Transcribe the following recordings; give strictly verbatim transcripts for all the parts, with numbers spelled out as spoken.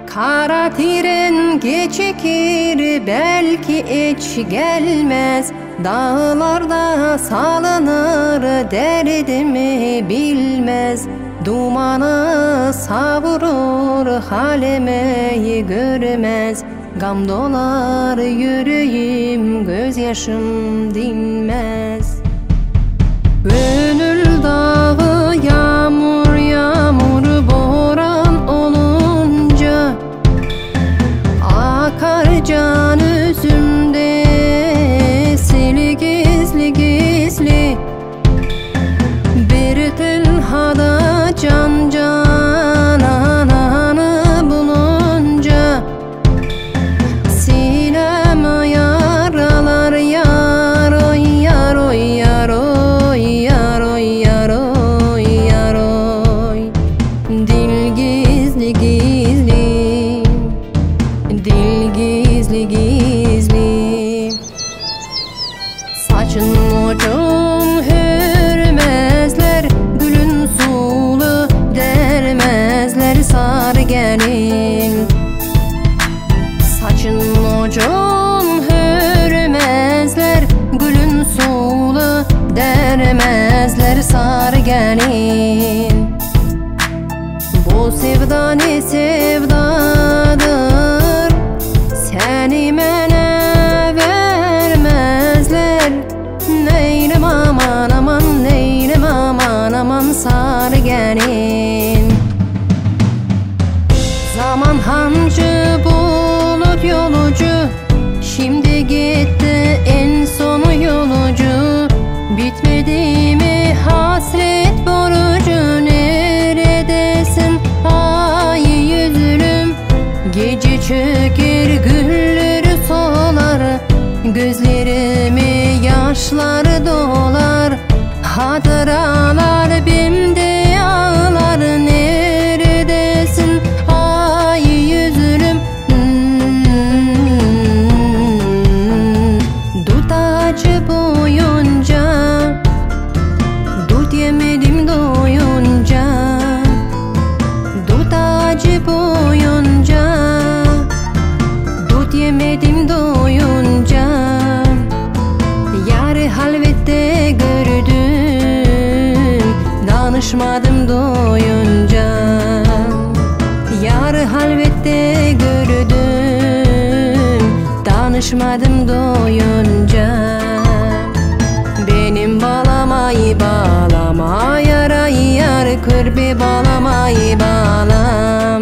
Kara tren gecikir, belki hiç gelmez. Dağlarda salınır, derdimi bilmez. Dumanı savurur, halimi görmez. Gam dolar yüreğim, gözyaşım dinmez. Gönül dağı yağmur yağmur boran olunca akar can üzümde sili gizli gizli. Bir tenhada can canananı bulunca sineme yaralar yar oy yar oy yar oy yar oy yar oy yar oy. Dil gizli gizli, dil gizli gizli. Saçın ucun hürmezler, gülün sulu dermezler sarı gelin. Saçın ucun hürmezler, gülün sulu dermezler sarı gelin. Bu sevda ne sevdadır, seni mene vermezler. Neylem aman aman, neylem aman aman sarı gelin. Zaman hancı bulut yolucu, şimdi gitti en sonu yolucu. Bitmedi mi hasret borucu, neredesin ay yüzlüm? Gece çöker gülleri solar, gözlerimi yaşlar dolar. Hatıralar bimde ağlar, neredesin ay yüzlüm? Hmm. Dut ağacı boyunca dut yemedim doyunca. Dut ağacı boyunca dut yemedim doyunca. Yarı halvette gördüm, danışmadım doyunca. Yarı halvette gördüm, danışmadım doyunca. Benim bağlamayı bağlama, yarayı yar kırbe bağlamayı bağlam.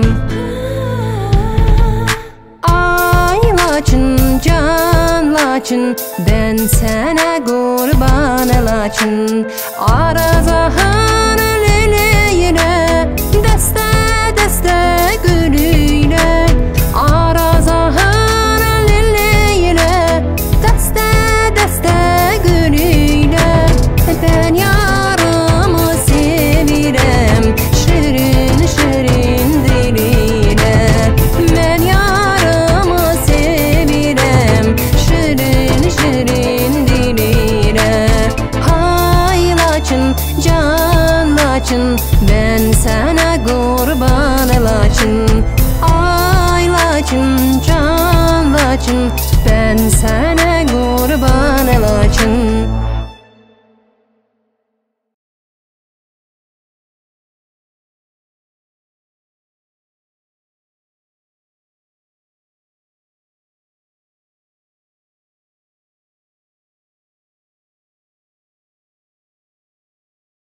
Ay laçın can laçın, ben sana kurban laçın. Arazahın leleyle, deste deste gülüyle. Arazahın leleyle, deste deste gülüyle. Ben yarımı sevirem, şirin şirin diliyle. Ben yarımı sevirem, şirin şirin diliyle. Hay laçın can laçın, ben sana kurban laçın. Ay laçın can laçın, ben sana kurban laçın.